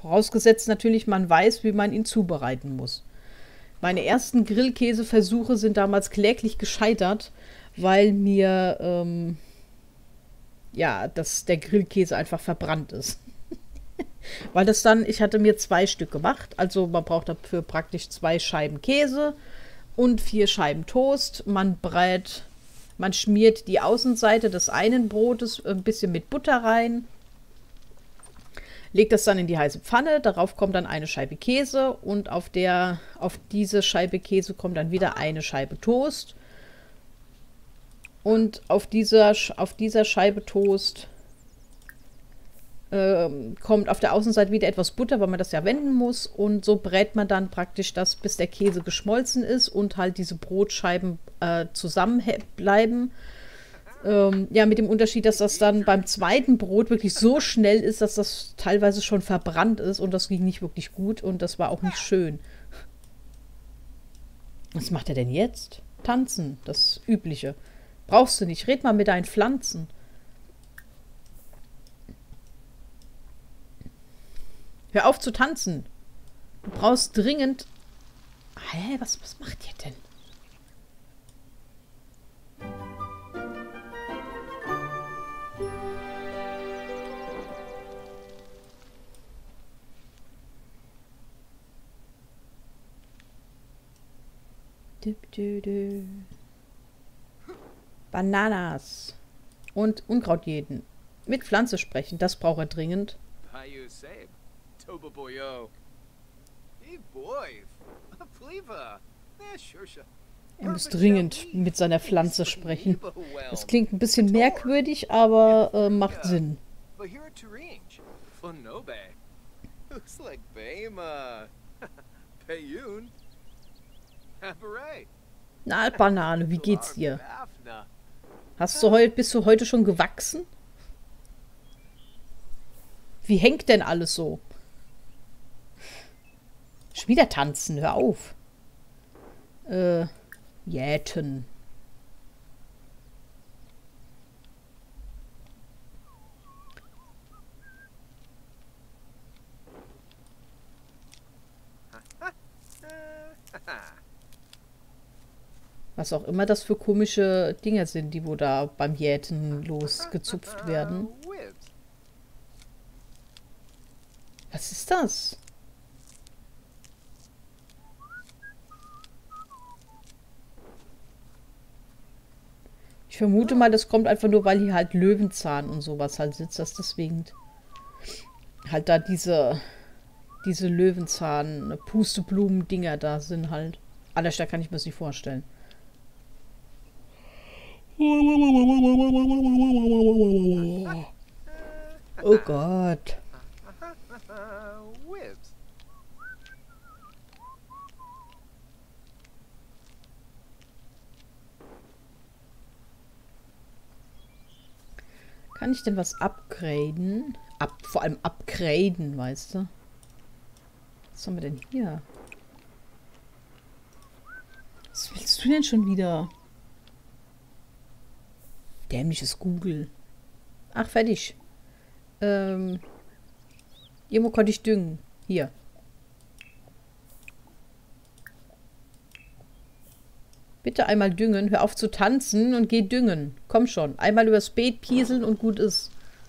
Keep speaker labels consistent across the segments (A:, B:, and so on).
A: Vorausgesetzt natürlich, man weiß, wie man ihn zubereiten muss. Meine ersten Grillkäseversuche sind damals kläglich gescheitert, weil mir der Grillkäse einfach verbrannt ist. Weil das dann, ich hatte mir 2 Stück gemacht, also man braucht dafür praktisch 2 Scheiben Käse und 4 Scheiben Toast. Man schmiert die Außenseite des einen Brotes ein bisschen mit Butter rein, legt das dann in die heiße Pfanne, darauf kommt dann eine Scheibe Käse und auf diese Scheibe Käse kommt dann wieder eine Scheibe Toast. Und auf dieser Scheibe Toast kommt auf der Außenseite wieder etwas Butter, weil man das ja wenden muss. Und so brät man dann praktisch das, bis der Käse geschmolzen ist und halt diese Brotscheiben zusammen bleiben. Mit dem Unterschied, dass das dann beim zweiten Brot wirklich so schnell ist, dass das teilweise schon verbrannt ist und das ging nicht wirklich gut und das war auch nicht schön. Was macht er denn jetzt? Tanzen, das Übliche. Brauchst du nicht, red mal mit deinen Pflanzen. Hör auf zu tanzen. Du brauchst dringend... Hä, was macht ihr denn? Bananas. Und Unkrautjäten. Mit Pflanze sprechen, das braucht er dringend. Er muss dringend mit seiner Pflanze sprechen. Das klingt ein bisschen merkwürdig, aber macht Sinn. Na, Banane, wie geht's dir? Bist du heute schon gewachsen? Wie hängt denn alles so? Schon wieder tanzen, hör auf. Jäten. Was auch immer das für komische Dinger sind, die wo da beim Jäten losgezupft werden. Was ist das? Ich vermute mal, das kommt einfach nur, weil hier halt Löwenzahn und sowas halt sitzt, dass deswegen halt da diese Löwenzahn-Pusteblumen-Dinger da sind halt. Anders kann ich mir das nicht vorstellen. Oh Gott. Kann ich denn was upgraden? Vor allem upgraden, weißt du? Was haben wir denn hier? Was willst du denn schon wieder? Dämliches Google. Ach, fertig. Irgendwo konnte ich düngen. Hier. Bitte einmal düngen. Hör auf zu tanzen und geh düngen. Komm schon. Einmal übers Beet pieseln und gut ist.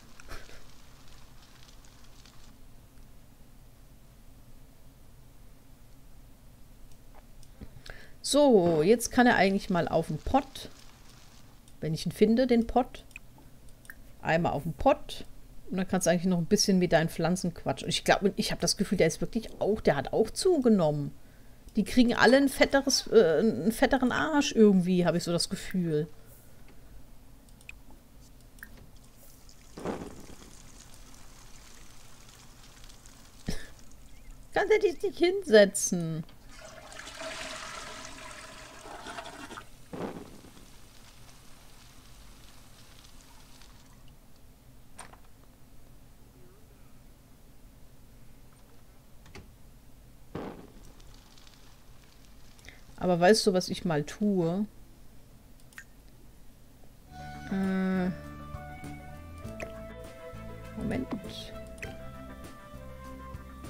A: So, jetzt kann er eigentlich mal auf den Pott. Wenn ich ihn finde, den Pott. Einmal auf den Pott. Und dann kannst du eigentlich noch ein bisschen mit deinen Pflanzen quatschen. Und ich glaube, ich habe das Gefühl, der hat auch zugenommen. Die kriegen alle einen fetteren Arsch irgendwie, habe ich so das Gefühl. Kann der dich nicht hinsetzen? Aber weißt du, was ich mal tue? Moment.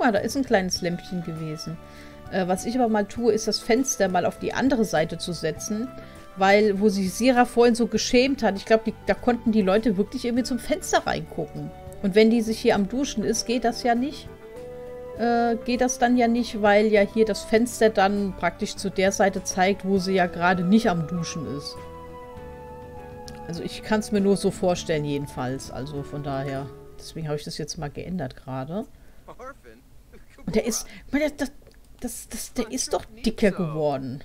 A: mal, da ist ein kleines Lämpchen gewesen. Was ich aber mal tue, ist das Fenster mal auf die andere Seite zu setzen. Weil, wo sich Sira vorhin so geschämt hat, ich glaube, da konnten die Leute wirklich irgendwie zum Fenster reingucken. Und wenn die sich hier am Duschen ist, geht das ja nicht. Geht das dann ja nicht, weil ja hier das Fenster dann praktisch zu der Seite zeigt, wo sie ja gerade nicht am Duschen ist. Also ich kann es mir nur so vorstellen jedenfalls. Also von daher. Deswegen habe ich das jetzt mal geändert gerade. Und der ist... Der ist doch dicker geworden.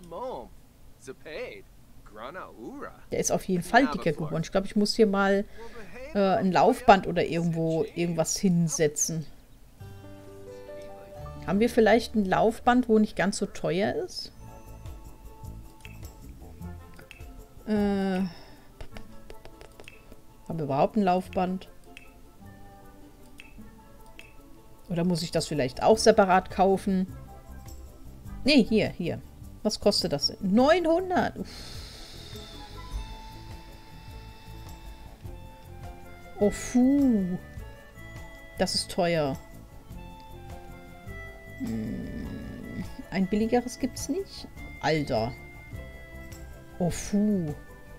A: Der ist auf jeden Fall dicker geworden. Ich glaube, ich muss hier mal ein Laufband oder irgendwas hinsetzen. Haben wir vielleicht ein Laufband, wo nicht ganz so teuer ist? Haben wir überhaupt ein Laufband? Oder muss ich das vielleicht auch separat kaufen? Nee, hier. Was kostet das denn? 900! Uff. Oh, puh. Das ist teuer. Ein billigeres gibt's nicht? Alter. Oh, puh.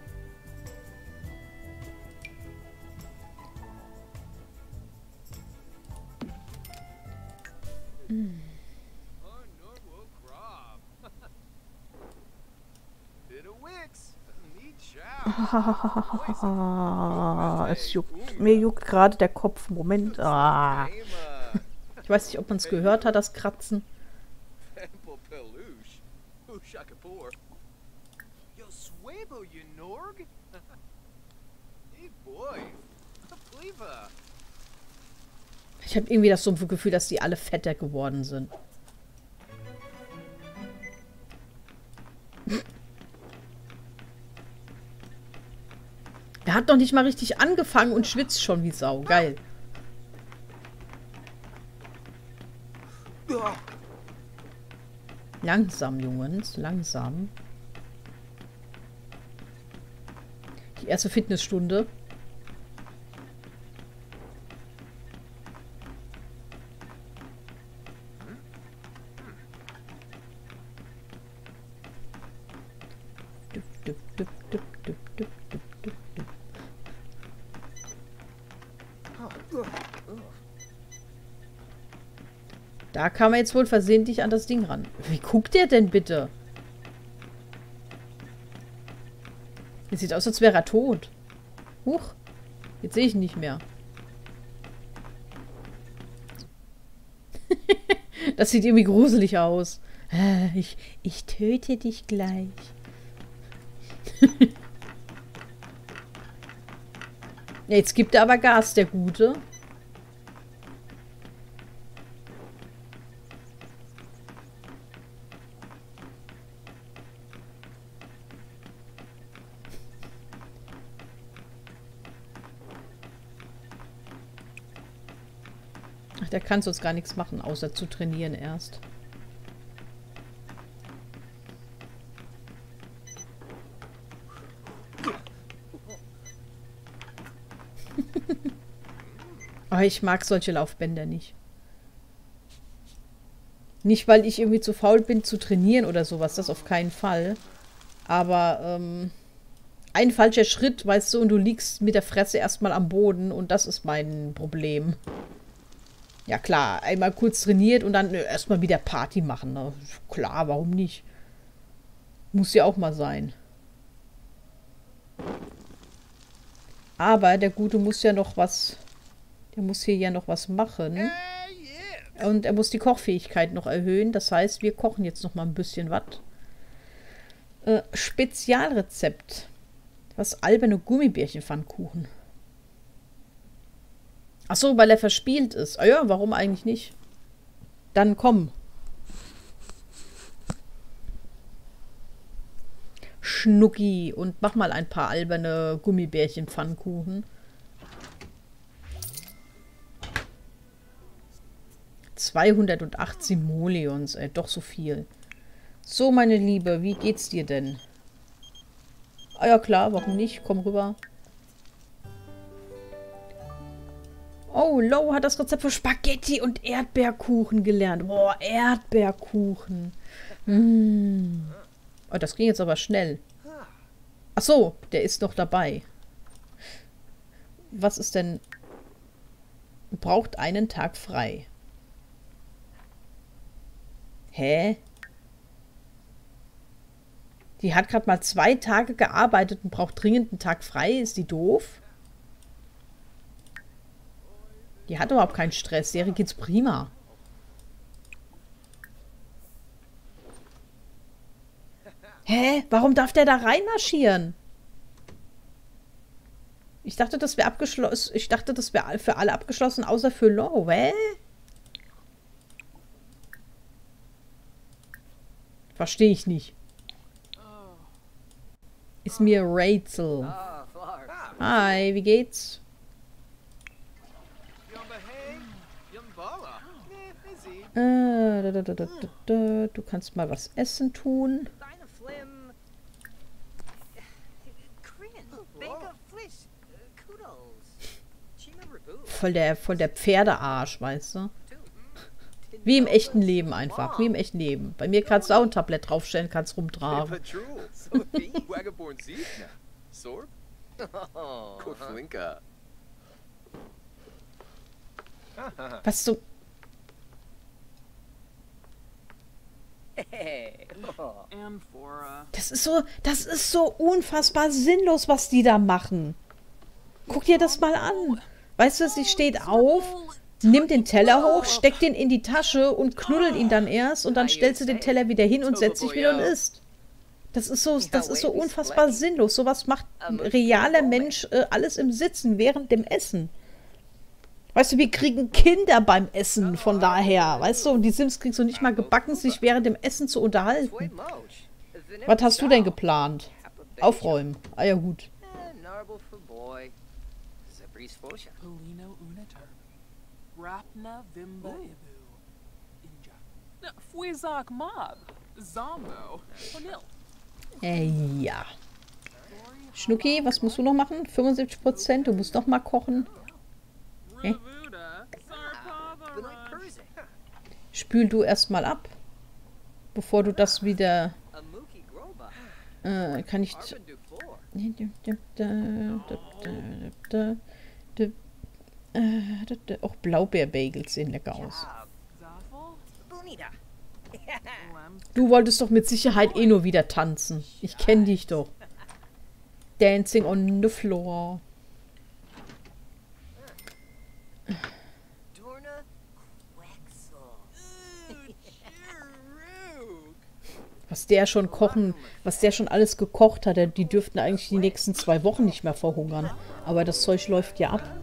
A: Es juckt. Mir juckt gerade der Kopf. Moment. Ich weiß nicht, ob man es gehört hat, das Kratzen. Ich habe irgendwie das dumpfe Gefühl, dass die alle fetter geworden sind. Er hat noch nicht mal richtig angefangen und schwitzt schon wie Sau. Geil. Langsam, Jungs. Langsam. Die erste Fitnessstunde. Da kam er jetzt wohl versehentlich an das Ding ran. Wie guckt der denn bitte? Es sieht aus, als wäre er tot. Huch. Jetzt sehe ich ihn nicht mehr. Das sieht irgendwie gruselig aus. Ich töte dich gleich. Jetzt gibt er aber Gas, der Gute. Ach, der kann sonst gar nichts machen, außer zu trainieren erst. Aber ich mag solche Laufbänder nicht. Nicht, weil ich irgendwie zu faul bin zu trainieren oder sowas, das auf keinen Fall. Aber ein falscher Schritt, weißt du, und du liegst mit der Fresse erstmal am Boden und das ist mein Problem. Ja klar, einmal kurz trainiert und dann erstmal wieder Party machen. Ne? Klar, warum nicht? Muss ja auch mal sein. Aber der Gute muss ja noch was... Der muss hier ja noch was machen. Und er muss die Kochfähigkeit noch erhöhen. Das heißt, wir kochen jetzt noch mal ein bisschen was. Spezialrezept. Was alberne Gummibärchenpfannkuchen. Ach so, weil er verspielt ist. Ah ja, warum eigentlich nicht? Dann komm. Schnucki. Und mach mal ein paar alberne Gummibärchenpfannkuchen. 208 Simoleons, ey, doch so viel. So, meine Liebe, wie geht's dir denn? Ah ja, klar, warum nicht? Komm rüber. Oh, Lo hat das Rezept für Spaghetti und Erdbeerkuchen gelernt. Boah, Erdbeerkuchen. Mm. Oh, das ging jetzt aber schnell. Ach so, der ist noch dabei. Was ist denn... Braucht einen Tag frei. Hä? Die hat gerade mal 2 Tage gearbeitet und braucht dringend einen Tag frei. Ist die doof? Die hat überhaupt keinen Stress. Der geht's prima. Hä? Warum darf der da reinmarschieren? Ich dachte, das wäre abgeschlossen. Ich dachte, das wäre für alle abgeschlossen, außer für Lo. Hä? Verstehe ich nicht. Ist mir Rätsel. Hi, wie geht's? Du kannst mal was essen tun. Voll der Pferdearsch, weißt du? Wie im echten Leben einfach. Wie im echten Leben. Bei mir kannst du auch ein Tablett draufstellen, kannst rumtragen. Was du... Das ist so unfassbar sinnlos, was die da machen. Guck dir das mal an. Weißt du, sie steht auf, nimmt den Teller hoch, steckt den in die Tasche und knuddelt ihn dann erst und dann stellt sie den Teller wieder hin und setzt sich wieder und isst. Das ist so unfassbar sinnlos. Sowas macht ein realer Mensch alles im Sitzen während dem Essen. Weißt du, wir kriegen Kinder beim Essen, von daher, weißt du, und die Sims kriegst du nicht mal gebacken, sich während dem Essen zu unterhalten. Was hast du denn geplant? Aufräumen. Ah ja, gut. Ja. Schnucki, was musst du noch machen? 75%, du musst noch mal kochen. Hä? Spül du erstmal ab, bevor du das wieder... kann ich... Auch Blaubeerbagels sehen lecker aus. Du wolltest doch mit Sicherheit eh nur wieder tanzen. Ich kenne dich doch. Dancing on the floor. Was der schon alles gekocht hat, die dürften eigentlich die nächsten 2 Wochen nicht mehr verhungern. Aber das Zeug läuft ja ab.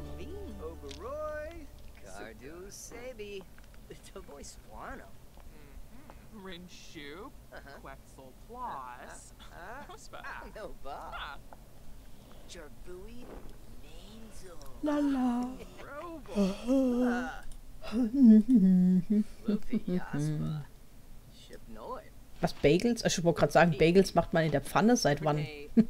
A: Lala. Was, Bagels? Ich wollte gerade sagen, Bagels macht man in der Pfanne. Seit wann?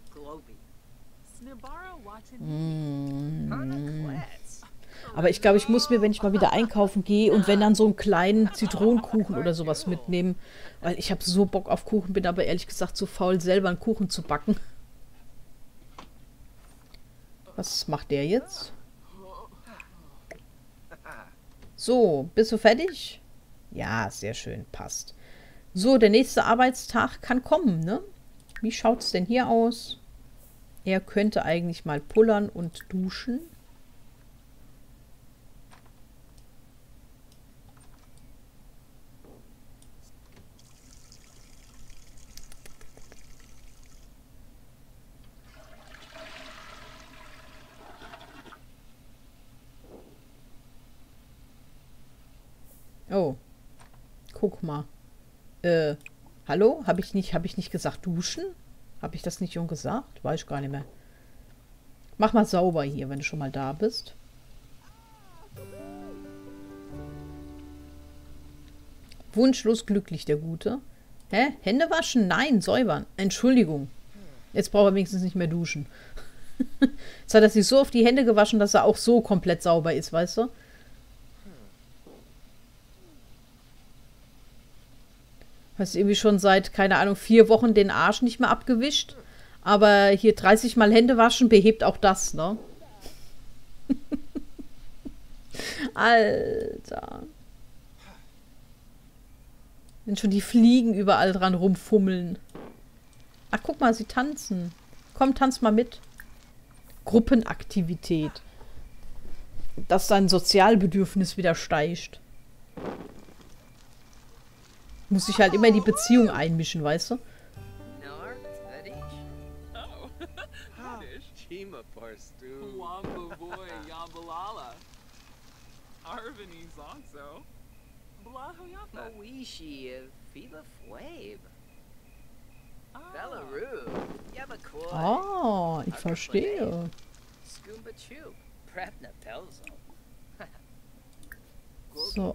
A: Aber ich glaube, ich muss mir, wenn ich mal wieder einkaufen gehe und wenn dann so einen kleinen Zitronenkuchen oder sowas mitnehmen, weil ich habe so Bock auf Kuchen, bin aber ehrlich gesagt zu faul, selber einen Kuchen zu backen. Was macht der jetzt? So, bist du fertig? Ja, sehr schön, passt. So, der nächste Arbeitstag kann kommen, ne? Wie schaut es denn hier aus? Er könnte eigentlich mal pullern und duschen. Oh, guck mal. Hallo? Habe ich nicht gesagt duschen? Habe ich das nicht schon gesagt? Weiß ich gar nicht mehr. Mach mal sauber hier, wenn du schon mal da bist. Wunschlos glücklich, der Gute. Hä? Hände waschen? Nein, säubern. Entschuldigung. Jetzt braucht er wenigstens nicht mehr duschen. Jetzt hat er sich so auf die Hände gewaschen, dass er auch so komplett sauber ist, weißt du? Hast irgendwie schon seit, keine Ahnung, 4 Wochen den Arsch nicht mehr abgewischt. Aber hier 30 Mal Hände waschen behebt auch das, ne? Alter. Wenn schon die Fliegen überall dran rumfummeln. Ach, guck mal, sie tanzen. Komm, tanz mal mit. Gruppenaktivität. Dass sein Sozialbedürfnis wieder steigt. Muss sich halt immer in die Beziehung einmischen, weißt du? Ah, ich verstehe. So.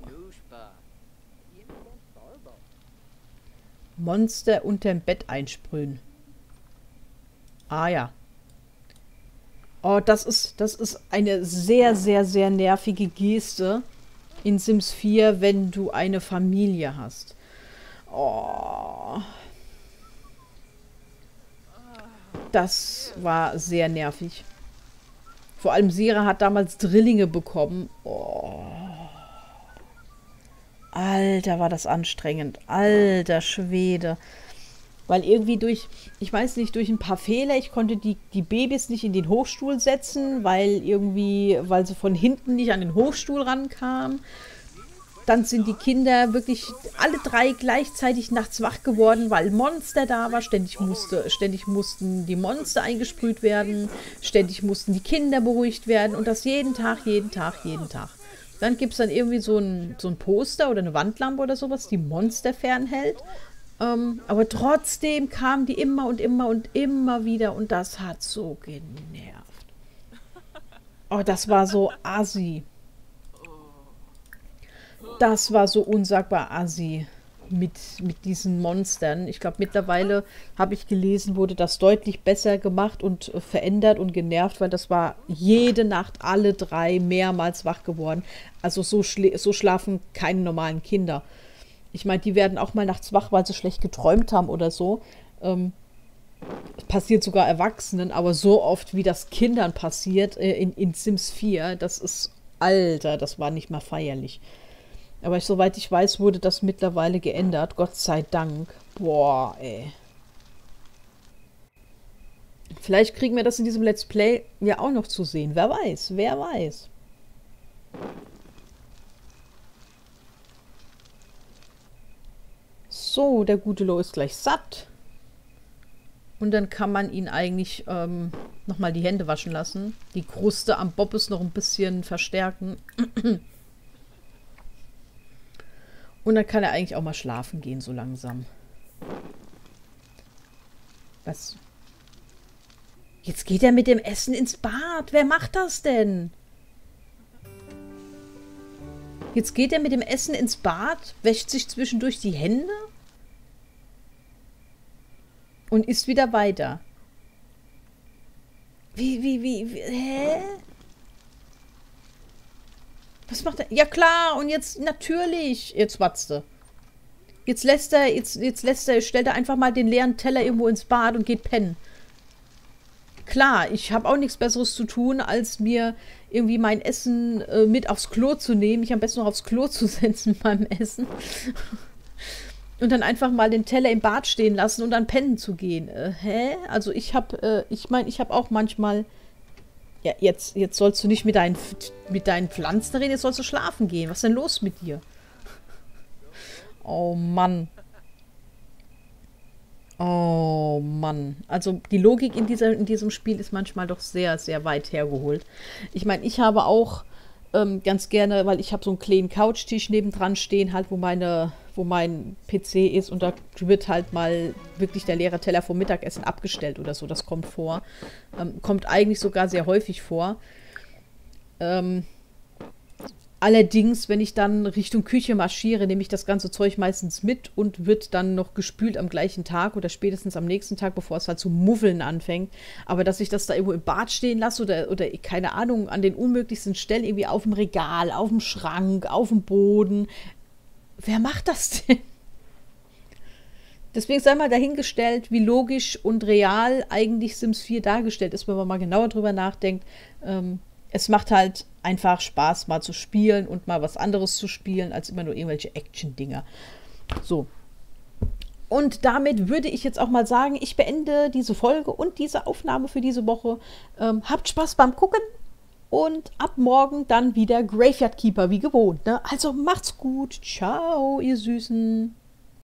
A: Monster unterm Bett einsprühen. Ah ja. Oh, das ist eine sehr, sehr, sehr nervige Geste in Sims 4, wenn du eine Familie hast. Oh. Das war sehr nervig. Vor allem Sera hat damals Drillinge bekommen. Oh. Alter, war das anstrengend. Alter Schwede. Weil irgendwie durch, ich weiß nicht, durch ein paar Fehler, ich konnte die Babys nicht in den Hochstuhl setzen, weil sie von hinten nicht an den Hochstuhl rankamen. Dann sind die Kinder wirklich alle 3 gleichzeitig nachts wach geworden, weil ein Monster da war. Ständig mussten die Monster eingesprüht werden. Ständig mussten die Kinder beruhigt werden. Und das jeden Tag, jeden Tag, jeden Tag. Dann gibt es dann irgendwie so ein Poster oder eine Wandlampe oder sowas, die Monster fernhält. Aber trotzdem kamen die immer und immer und immer wieder. Und das hat so genervt. Oh, das war so assi. Das war so unsagbar assi mit diesen Monstern. Ich glaube, mittlerweile habe ich gelesen, wurde das deutlich besser gemacht und verändert und genervt, weil das war jede Nacht alle 3 mehrmals wach geworden. Also so schlafen keine normalen Kinder. Ich meine, die werden auch mal nachts wach, weil sie schlecht geträumt haben oder so. Passiert sogar Erwachsenen, aber so oft, wie das Kindern passiert in Sims 4, das ist, Alter, das war nicht mal feierlich. Aber soweit ich weiß, wurde das mittlerweile geändert. Gott sei Dank. Boah, ey. Vielleicht kriegen wir das in diesem Let's Play ja auch noch zu sehen. Wer weiß, wer weiß. So, der gute Lo ist gleich satt. Und dann kann man ihn eigentlich nochmal die Hände waschen lassen. Die Kruste am Bobbes noch ein bisschen verstärken. Und dann kann er eigentlich auch mal schlafen gehen, so langsam. Was? Jetzt geht er mit dem Essen ins Bad. Wer macht das denn? Jetzt geht er mit dem Essen ins Bad, wäscht sich zwischendurch die Hände und isst wieder weiter. Hä? Was macht er? Ja klar, und jetzt natürlich. Jetzt watzte. Jetzt stellt er einfach mal den leeren Teller irgendwo ins Bad und geht pennen. Klar, ich habe auch nichts Besseres zu tun, als mir irgendwie mein Essen mit aufs Klo zu nehmen. Mich am besten noch aufs Klo zu setzen beim Essen. Und dann einfach mal den Teller im Bad stehen lassen und dann pennen zu gehen. Hä? Also ich habe auch manchmal... Ja, jetzt sollst du nicht mit deinen Pflanzen reden, jetzt sollst du schlafen gehen. Was ist denn los mit dir? Oh Mann. Oh Mann. Also die Logik in diesem Spiel ist manchmal doch sehr, sehr weit hergeholt. Ich meine, ich habe auch ganz gerne, weil ich habe so einen kleinen Couchtisch nebendran stehen, halt, wo mein PC ist und da wird halt mal wirklich der leere Teller vom Mittagessen abgestellt oder so. Das kommt vor. Kommt eigentlich sogar sehr häufig vor. Allerdings, wenn ich dann Richtung Küche marschiere, nehme ich das ganze Zeug meistens mit und wird dann noch gespült am gleichen Tag oder spätestens am nächsten Tag, bevor es halt zu muffeln anfängt. Aber dass ich das da irgendwo im Bad stehen lasse oder keine Ahnung, an den unmöglichsten Stellen, irgendwie auf dem Regal, auf dem Schrank, auf dem Boden. Wer macht das denn? Deswegen sei mal dahingestellt, wie logisch und real eigentlich Sims 4 dargestellt ist, wenn man mal genauer drüber nachdenkt. Es macht halt einfach Spaß, mal zu spielen und mal was anderes zu spielen, als immer nur irgendwelche Action-Dinger. So. Und damit würde ich jetzt auch mal sagen, ich beende diese Folge und diese Aufnahme für diese Woche. Habt Spaß beim Gucken und ab morgen dann wieder Graveyard Keeper, wie gewohnt. Ne? Also macht's gut. Ciao, ihr Süßen.